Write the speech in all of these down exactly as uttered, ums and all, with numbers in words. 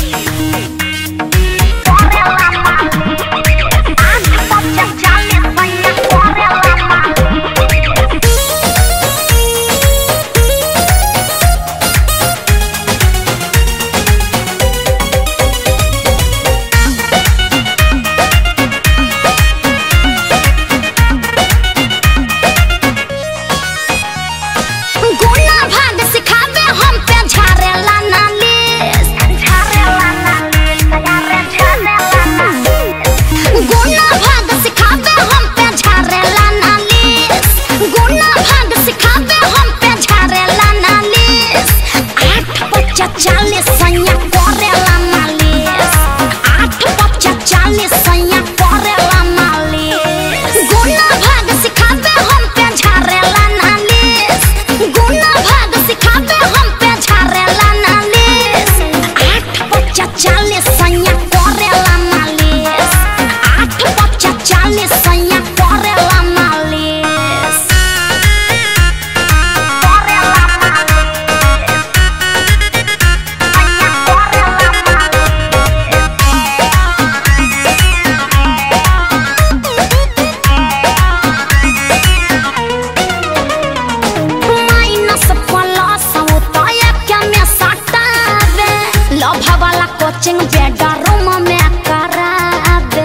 coaching bedroom में कराबे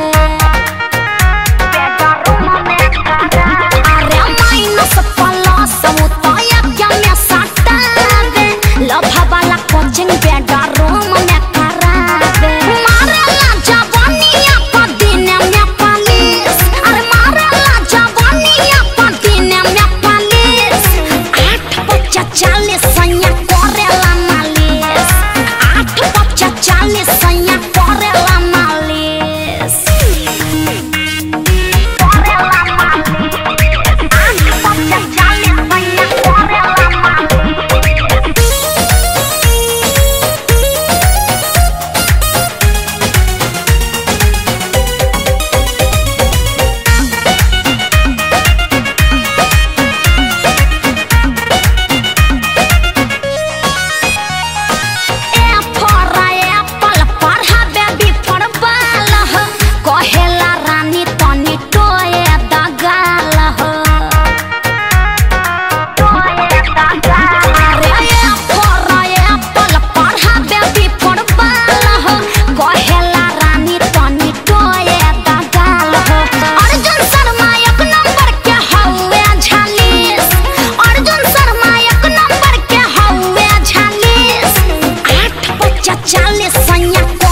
bedroom में कराबे अरे माइनस प्लस उताया क्या मैं सटाबे लव वाला कोचिंग बेडरूम में कराबे मारेला जवानिया पर दिन में पुलिस अरे मारेला जवानिया पर दिन में पुलिस आठ बच्चा चालीस सैया करेला मालिश आठ बच्चा चालीस सैया करेला मालिश करेला मालिश आठ बच्चा चालीस सैया करेला मालिश कहेला रानी तनी टोए दगाल हो टोए दगाल अरे फोराए पल पढ़ाबे भी पढ़बाल हो कहेला रानी तनी टोए दगाल हो अर्जुन शर्मा एक नंबर के हौवे झालिस अर्जुन शर्मा एक नंबर के हौवे झालिस आठ बच्चा चालीस सैया